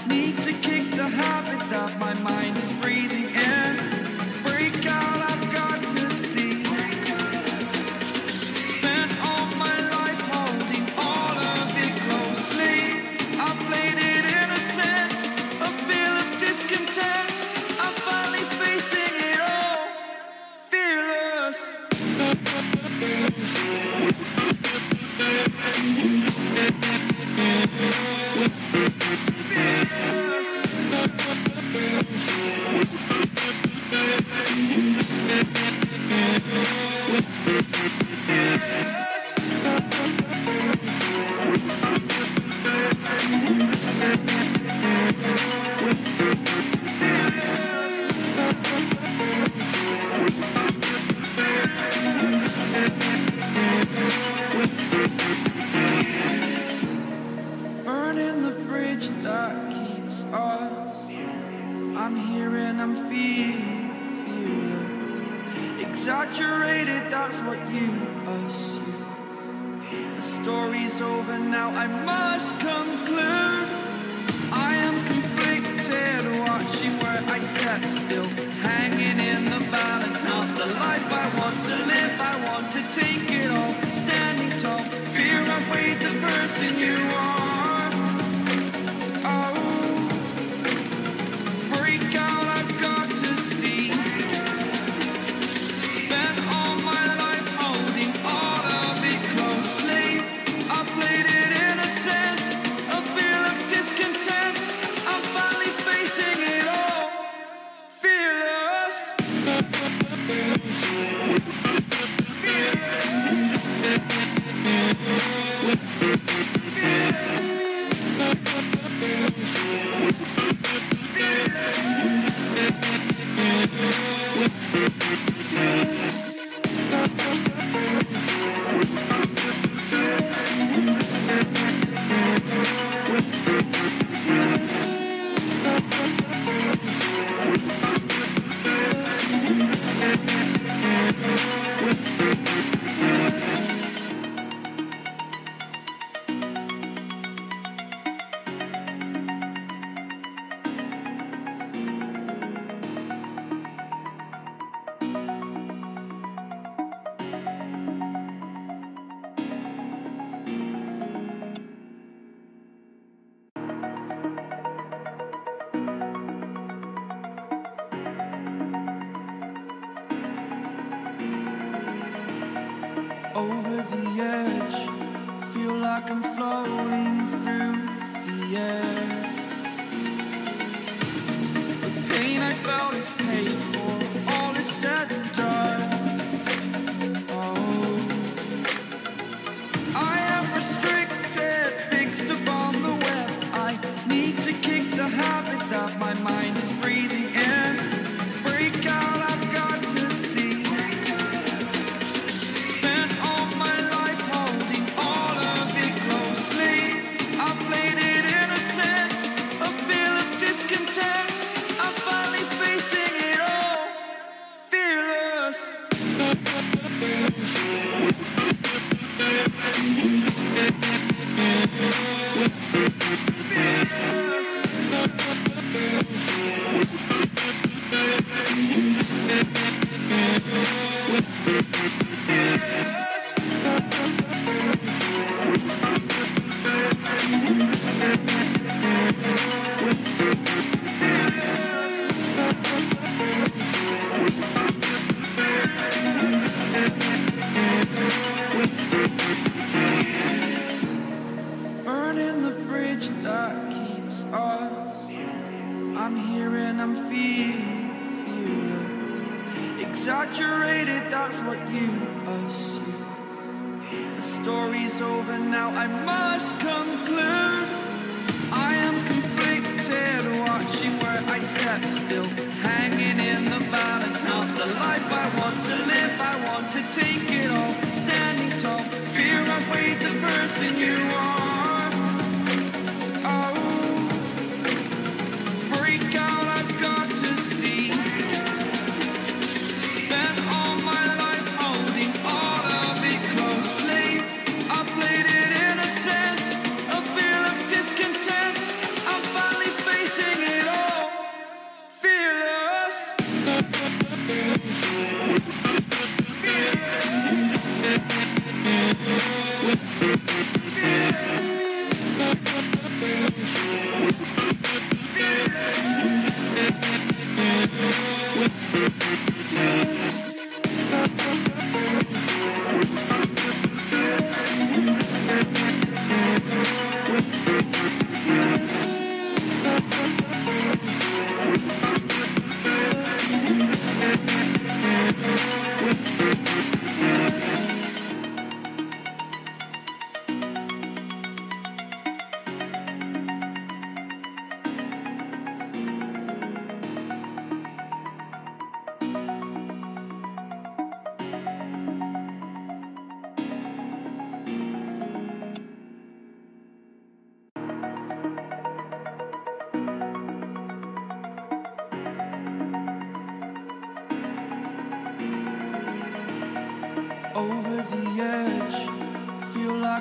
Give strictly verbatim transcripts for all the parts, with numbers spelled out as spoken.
need to kick the habit that my mind is breathing in. Break out, I've got to see. Spent all my life holding all of it closely. I played it innocent, a feel of discontent. I'm finally facing it all, fearless. Burning the bridge that keeps us. I'm here and I'm feeling, feeling exaggerated, that's what you assume. The story's over now, I must conclude. I am conflicted, watching where I step still, hanging in the balance. Not the life I want to live, I want to take it all, standing tall. Fear I weighed the person you are. Over the edge, feel like I'm floating through the air. The pain I felt is paid for, all is said and done. Oh, I am restricted, fixed upon the web. I need to kick the habit that my mind is breathing in. Break out, I've got to see. Burning the bridge that keeps us. I'm here and I'm feeling, feeling exaggerated, that's what you assume. The story's over now, I must conclude. I am conflicted, watching where I step still, hanging in the balance. Not the life I want to live, I want to take it all, standing tall. Fear I weighed the person you are. Face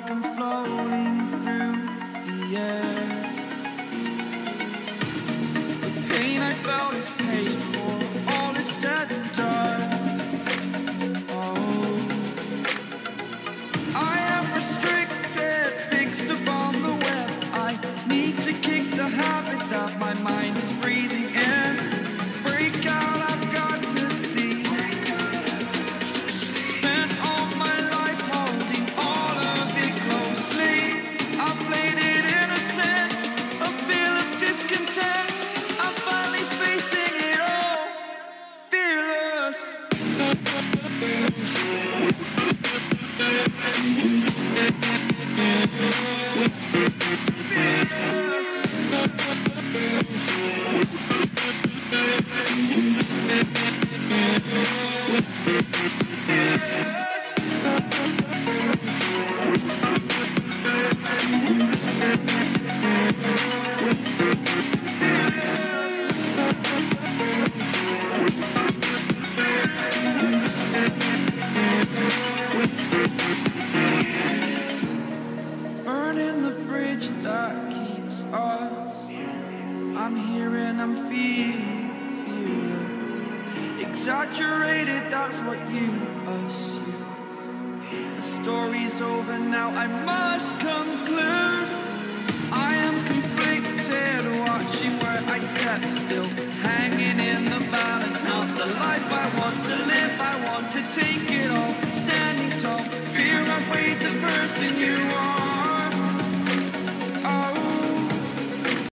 like I'm floating through the air. The pain I felt is paid for, all is said and done. Oh, I am restricted, fixed upon the web. I need to kick the habit that my mind is breathing in. Break out, I've got to see. Spent all my life holding all of it closely. I played it innocent, a feel of discontent. I'm finally facing it all, fearless. Burning the bridge that keeps us. I'm here and I'm feeling fearless. Exaggerated, that's what you assume. The story's over now, I must conclude. I am conflicted, watching where I step still, hanging in the balance. Not the life I want to live, I want to take it all. Standing tall, fear I weighed the person you